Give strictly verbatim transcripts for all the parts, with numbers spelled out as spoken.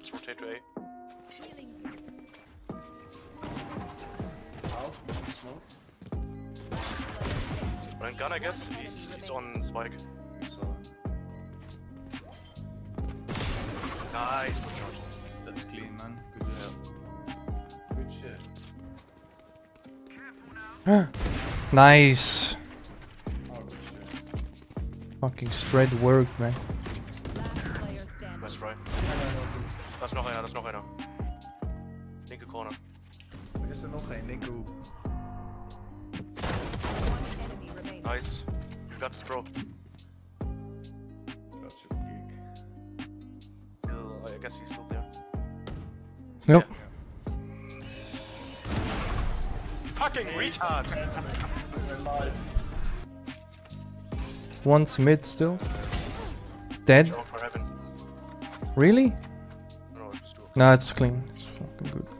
let's rotate to A. Run gun, I guess. He's, he's on spike. Nice, good shot. That's clean, man. Good job. Good shit. Nice. Oh, good shit. Fucking straight work, man. West Fry. Da ist noch einer, da ist noch einer. Linke Corner. Er ist er noch ein linke Hoek. Nice. You got this, bro. That's your geek. He'll, I guess he's still there. Yep. Yeah. Fucking retard! One's mid still. Dead. Out for heaven. Really? No, it's two. No, it's clean. It's fucking good.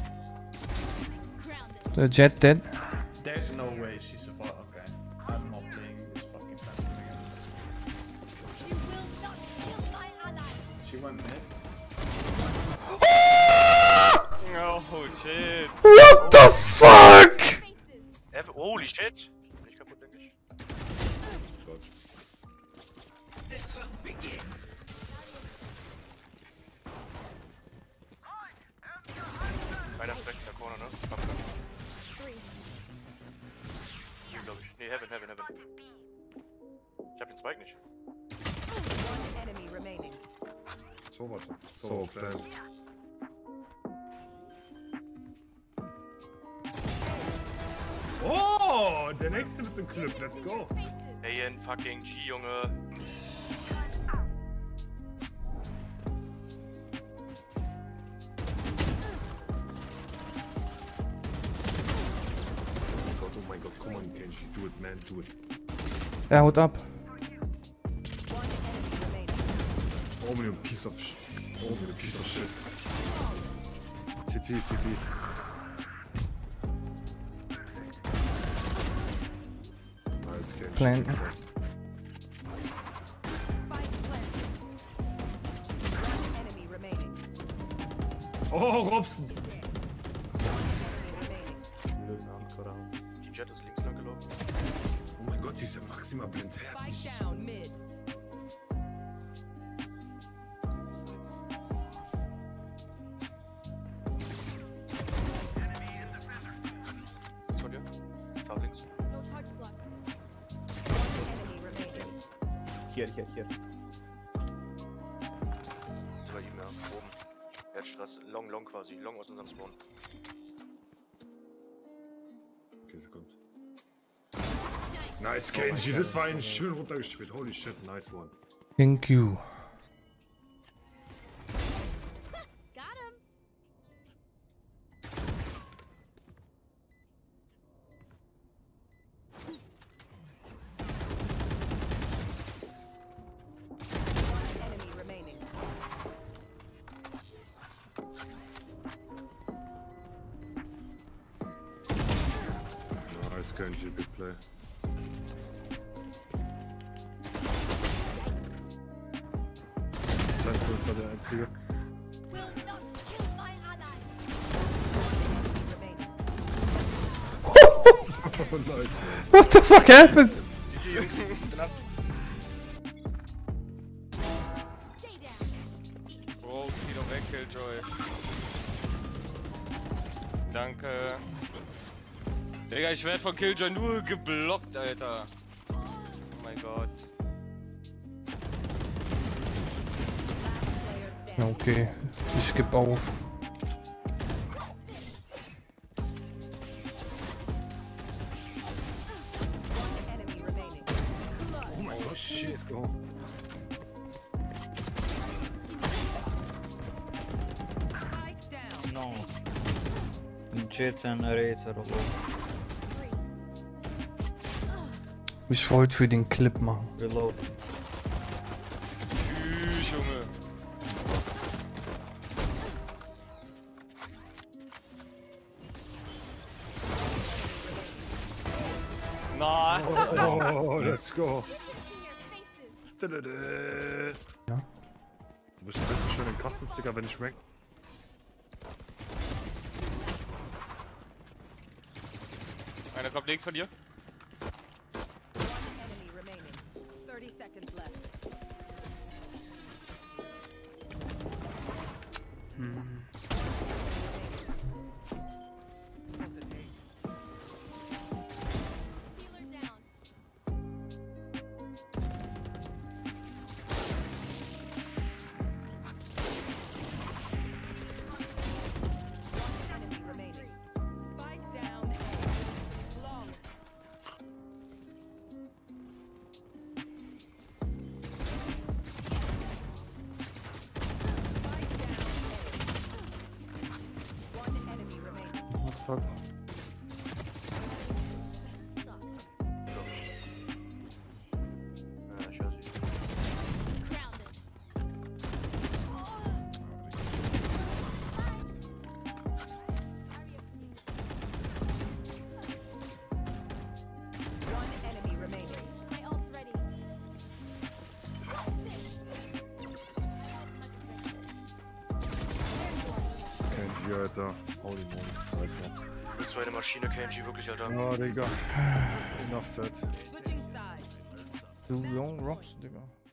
The jet dead. There's no way she survived. Okay. I'm not playing this fucking phantom again. You will not kill my ally. She went mid. Oh shit. What the fuck? Ev Holy shit! Bin ich kaputt, denke ich. Einer ist rechts in der Corner, ne? Hier, glaub ich. Nee, Heaven, Heaven, Heaven. Ich hab den Spike nicht. So was. So, plan. Oh, der nächste mit dem Clip, let's go. Ey, ein fucking G, Junge. Oh my god, come on, Kenji, do it, man, do it. Er haut ab. Oh, man, a piece of shit. Oh, man, a piece of shit. C T, C T. Nice, Kenji. Plan. Oh, Robson! Die Jet ist links lang gelaufen. Oh mein Gott, sie ist ja maximal blindherzig. Was von dir? Da links. No charges left. Hier, hier, hier. Das war ihm, ja. Oben. Er hat Stress. Long, long quasi. Long aus unserem Spawn. Okay, sie kommt. Nice, Kenji, das war ein schön runtergespielt. Holy shit, nice one. Thank you. Got him. Enemy remaining. Nice, Kenji, big play. Sanko ist da der Einzige. Will not kill my ally. Remaining. Oh, nice, man. What the fuck happened? G G, Jungs. Gute Nacht. Stay down. Bro, geh doch weg, Killjoy. Danke. Digga, ich werd von Killjoy nur geblockt, Alter. Oh mein Gott. Ja, okay. Ich geb auf. Enemy remaining. Oh mein Gott, shit, let's go. Spike down. No. Jet and Eraser. Ich wollte für den Clip machen. Reload. Tschüss, Junge. Nein. Oh, let's go. In your faces. Da-da-da. Ja. Jetzt Du bist richtig schön in Customs, Digga, wenn ich rank. Einer kommt links von dir. Enemy remaining. thirty seconds left. Healer down. One enemy remaining. Spike down A. Long. Spike down A. One enemy remaining. What the fuck? Sucked. Ja, ich höre sie. Grounded. One enemy remaining. My ult's ready. Kenji, Alter. Holy moly. Weiß noch. Du bist so eine Maschine, Kenji, wirklich, Alter. Ja, Digga. Enough set. Switching sides. Du long rocks, Digga.